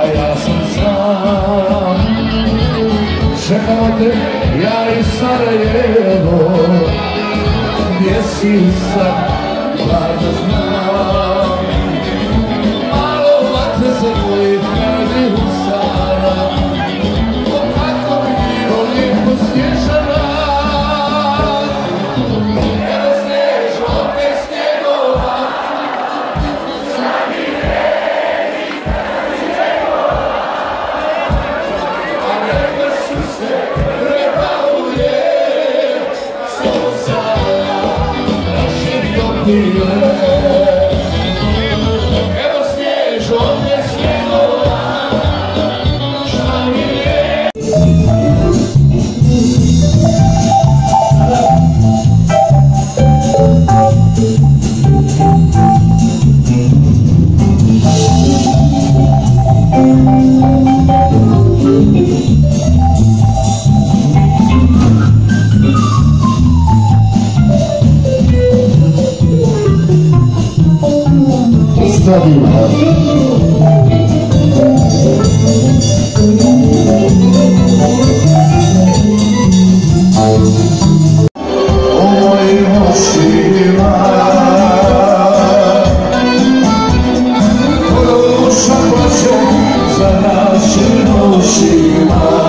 a ja sam sam. Čekao te ja iz Sarajevo, gdje si sad, bar da znam. Malo vatre za tvojih radih usana, o kako mi bilo lijepo snježana. Evo snjež, opet snjegova, sami redi, snjegova. A neka su se prebavuje, slovo sada našeg dopile. Evo snjež, opet snjegova, šta mi je. O mojim očima duša plače za našim očima.